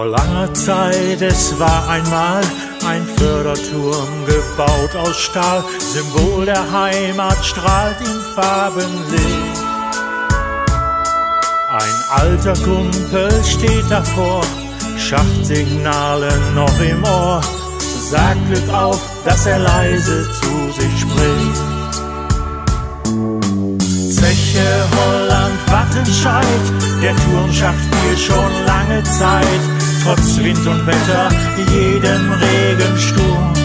Vor langer Zeit, es war einmal ein Förderturm gebaut aus Stahl, Symbol der Heimat strahlt im Farbenlicht. Ein alter Kumpel steht davor, Schachtsignale noch im Ohr, sagt Glück auf, dass er leise zu sich spricht. Zeche, Holland, Wattenscheid, der Turmschacht fiel schon lange Zeit, trotz Wind und Wetter, jedem Regensturm.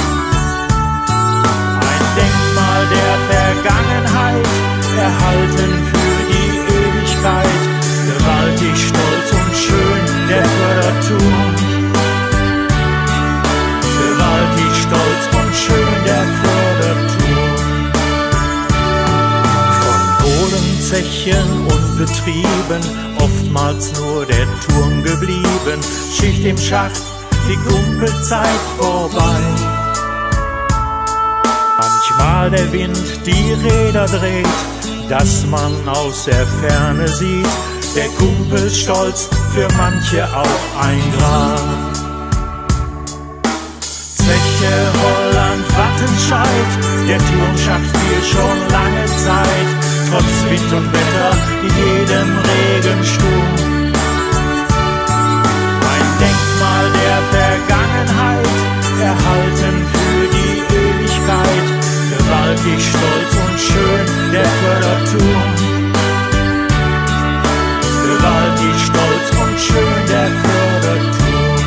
Ein Denkmal der Vergangenheit, erhalten für die Ewigkeit, gewaltig, stolz und schön, der Förderturm. Gewaltig, stolz und schön, der Förderturm. Kohlenzechen und Betrieben, oftmals nur der Turm geblieben, Schicht im Schacht, die Kumpelzeit vorbei. Manchmal der Wind die Räder dreht, dass man aus der Ferne sieht, der Kumpelstolz für manche auch ein Grab. Zeche, Holland, Wattenscheid, der Turmschacht fiel schon lange Zeit, trotz Wind und Wetter, jedem Regensturm. Ein Denkmal der Vergangenheit, erhalten für die Ewigkeit, gewaltig, stolz und schön, der Förderturm. Gewaltig, stolz und schön, der Förderturm.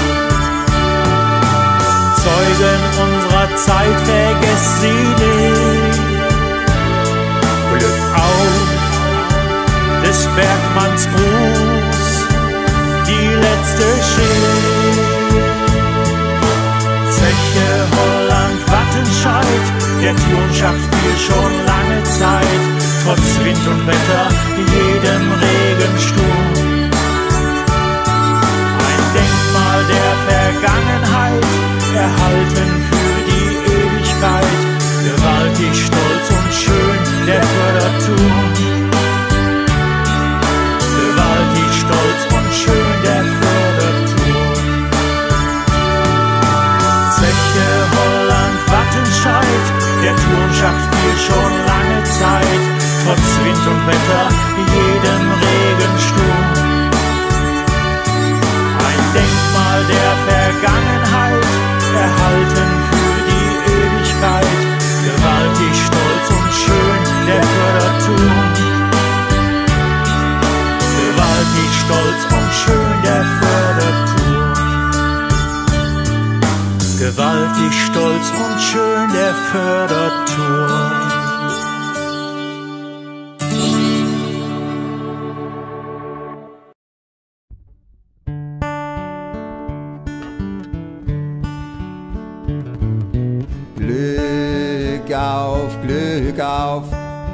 Zeugen unserer Zeit, vergesst sie nicht. Glück auf des Bergmanns Gruß, die letzte Schicht. Zeche, Holland, Wattenscheid, der Turmschacht fiel schon lange Zeit, trotz Wind und Wetter, jedem Regensturm. Ein Denkmal der Vergangenheit, erhalten für die Ewigkeit, gewaltig, stolz und schön, der Förderturm. Gewaltig, stolz und schön, der Förderturm. Zeche, Holland, Wattenscheid, der Turmschacht fiel schon lange Zeit, trotz Wind und Wetter, jedem Regensturm. Ein Denkmal der Vergangenheit, erhalten für die Ewigkeit, gewaltig, stolz und schön, der Förderturm. Gewaltig, stolz und schön, der Förderturm. Gewaltig, stolz und schön, der Förderturm. Glück auf,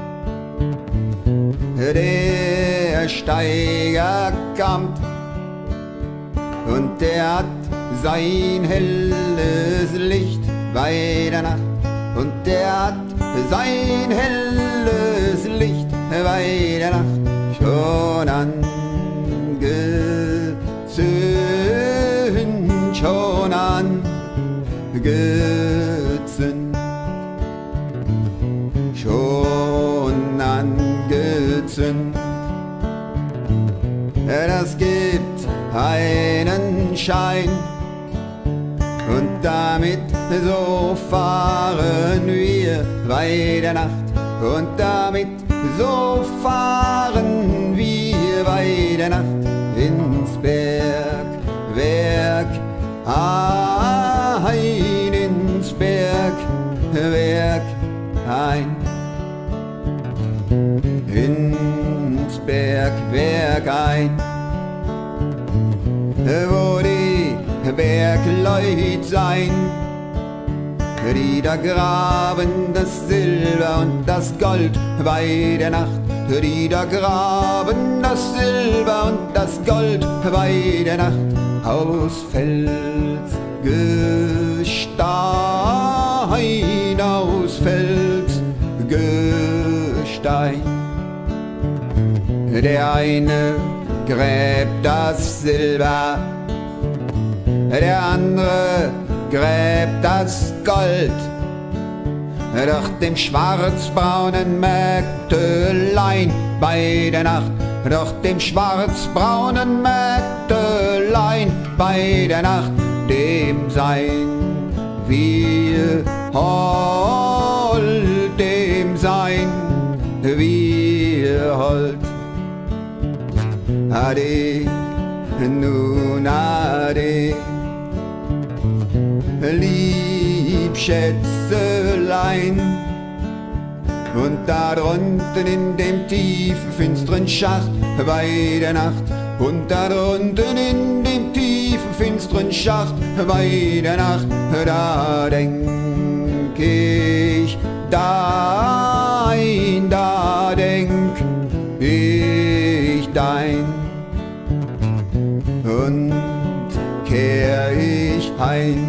der Steiger kommt und der hat sein helles Licht bei der Nacht und der hat sein helles Licht bei der Nacht schon angezündet, schon angezündet. Schon angezündet. Das gibt einen Schein und damit so fahren wir bei der Nacht und damit so fahren wir bei der Nacht ins Bergwerk ein, ins Bergwerk ein. Ins Bergwerk ein, wo die Bergleut sein, die da graben das Silber und das Gold bei der Nacht, die da graben das Silber und das Gold bei der Nacht aus Felsgestein, aus Felsgestein. Der eine gräbt das Silber der andere gräbt das Gold. Doch dem schwarzbraunen Mägdelein bei der Nacht, doch dem schwarzbraunen Mägdelein bei der Nacht, dem sein wir hold, dem sein wir hold. Ade, nun ade, lieb Schätzelein. Und da drunten in dem tiefen, finsteren Schacht bei der Nacht, und da drunten in dem tiefen, finsteren Schacht bei der Nacht, da denk ich dein, da denk ich dein. Und kehr ich heim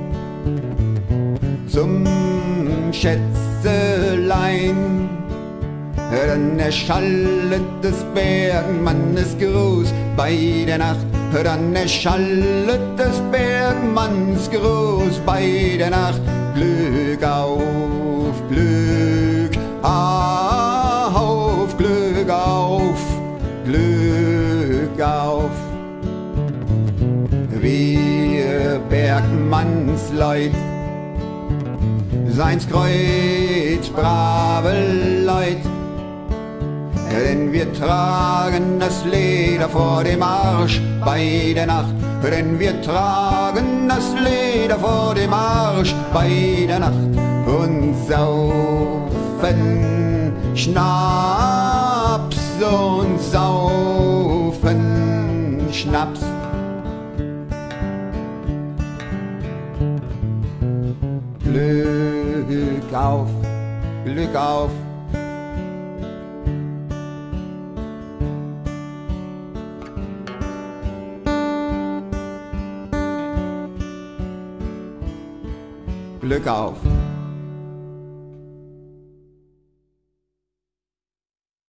zum Schätzelein, dann erschallet des Bergmannes Gruß bei der Nacht, dann erschallet des Bergmanns Gruß bei der Nacht. Glück auf, Glück auf, Glück auf, Glück auf. Wir Bergmannsleut, seins Kreuz brave Leut, denn wir tragen das Leder vor dem Arsch bei der Nacht, denn wir tragen das Leder vor dem Arsch bei der Nacht und saufen Schnaps und saufen Schnaps. Glück auf, Glück auf. Glück auf.